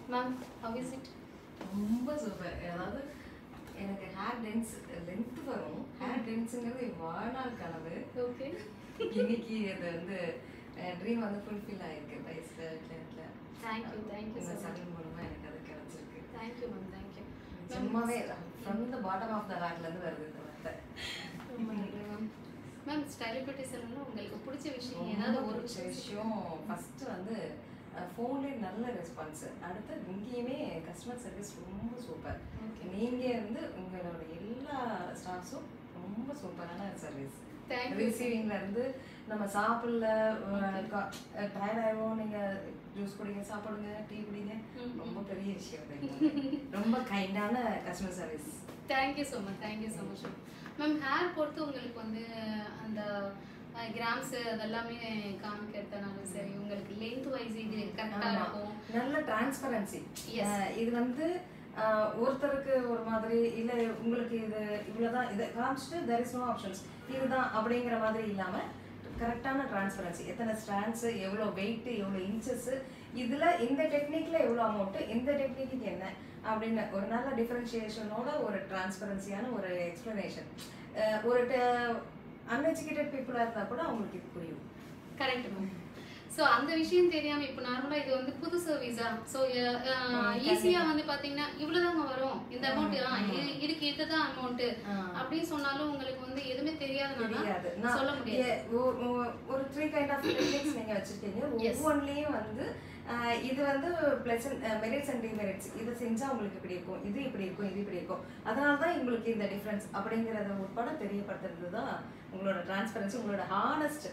Ma'am how is it? ரொம்ப super. அதாவது எனக்கு ஹேர் லென்த் வரும். ஹேர் டென்ஸுங்கிறது வாழ்நாள் கனவு. ஓகே, இன்னைக்கு அது வந்து ட்ரீம் வந்து ஃபுல்ஃபில் ஆயிருக்கு வயசுல. தேங்க்யூ தேங்க்யூ இந்த சார். சலூன் மூலமா எனக்கு அது கிடைச்சிருக்கு. Thank you ma'am, thank you. சும்மாவே from the bottom of the ஹார்ட்ல இருந்து வருது இந்த வார்த்தை. ரொம்ப நன்றி மேம். மேம் ஸ்டைல் பியூட்டி சலூன்ல உங்களுக்கு பிடிச்ச விஷயம் ஏதாவது ஒரு விஷயம்? ஃபர்ஸ்ட் வந்து ஃபோன்லேயே நல்ல ரெஸ்பான்ஸ். அடுத்து இங்கேயுமே கஸ்டமர் சர்வீஸ் ரொம்ப சூப்பர். நீங்கள் வந்து உங்களோட எல்லா ஸ்டாஃப்ஸும் ரொம்ப சூப்பரான சர்வீஸ். ரிசீவிங்ல இருந்து நம்ம சாப்பிடல டயர்ட் ஆயிடுவோம், நீங்கள் ஜூஸ் குடிங்க, சாப்பிடுங்க, டீ குடிங்க, ரொம்ப பெரிய விஷயம். ரொம்ப கைண்டான customer service. Thank you so much, thank you so much ma'am. Hair பொறுத்து உங்களுக்கு வந்து அந்த கிராம்ஸ் அதெல்லாமே காமிக்கிறதுனாலும் சரி, உங்களுக்கு லென்த் வைஸ் இது கரெக்டாக இருக்கும். நல்ல டிரான்ஸ்பரன்சி. இது வந்து ஒருத்தருக்கு ஒரு மாதிரி இல்லை, உங்களுக்கு இது இவ்வளோதான், இதை காமிச்சிட்டு தெர் இஸ் நோ ஆப்ஷன்ஸ், இதுதான் அப்படிங்கிற மாதிரி இல்லாமல் கரெக்டான டிரான்ஸ்பரன்சி. எத்தனை ஸ்ட்ராண்ட்ஸு, எவ்வளோ வெயிட்டு, எவ்வளோ இன்ச்சஸ்ஸு, இதில் இந்த டெக்னிக்கில் எவ்வளோ அமௌண்ட்டு, இந்த டெக்னிக்கு என்ன அப்படின்னு ஒரு நல்ல டிஃப்ரென்ஷியேஷனோட ஒரு டிரான்ஸ்பரன்சியான ஒரு எக்ஸ்ப்ளனேஷன். ஒரு அன்எஜுகேட்டட் பீப்புளாக இருந்தால் கூட அவங்களுக்கு இது புரியும். Correct ma'am. ஸோ அந்த விஷயம் தெரியாமல் இப்போ நார்மலாக இது வந்து புது சர்வீஸா, ஸோ ஈஸியாக வந்து பார்த்தீங்கன்னா இவ்வளோதாங்க வரும், இந்த அமௌண்ட் இதுக்கு இதுதான் அமௌண்ட்டு அப்படின்னு சொன்னாலும் உங்களுக்கு வந்து எதுவுமே தெரியாதுனால சொல்ல முடியாது. ஒரு 3 கைண்ட் ஆஃப் டெக்னிக்ஸ் நீங்கள் வச்சுருக்கீங்க. ஒவ்வொன்றிலையும் வந்து இது வந்து ப்ளஸ் மெரிட்ஸ் அண்ட் டிமெரிட்ஸ், இதை செஞ்சால் உங்களுக்கு இப்படி இருக்கும், இது இப்படி இருக்கும், இது இப்படி இருக்கும், அதனால தான் உங்களுக்கு இந்த டிஃப்ரென்ஸ் அப்படிங்கிறத உட்பட தெரியப்படுத்துறது தான் உங்களோட டிரான்ஸ்பரன்சி, உங்களோட ஹானஸ்ட்.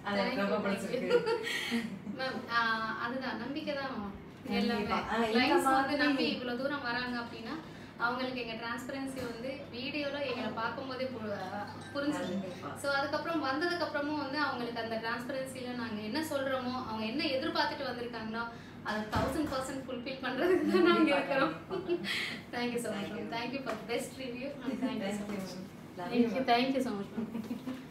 மேம் அதுதான் நம்பிக்கை தான் வந்து நம்பி இவ்வளவு தூரம் வராங்க அப்படின்னா அவங்களுக்கு எங்க டிரான்ஸ்பரன்சி வந்து வீடியோல எங்களை பார்க்கும்போதே புரிஞ்சுது. ஸோ அதுக்கப்புறம் வந்ததுக்கு அப்புறமும் வந்து அவங்களுக்கு அந்த டிரான்ஸ்பரன்சில நாங்க என்ன சொல்றோமோ, அவங்க என்ன எதிர்பார்த்துட்டு வந்திருக்காங்களோ அதை 1000% ஃபுல்ஃபில் பண்றதுக்கு தான் நாங்க இருக்கிறோம். Thank you so much. Thank you for best review. Thank you so much. Thank you so much.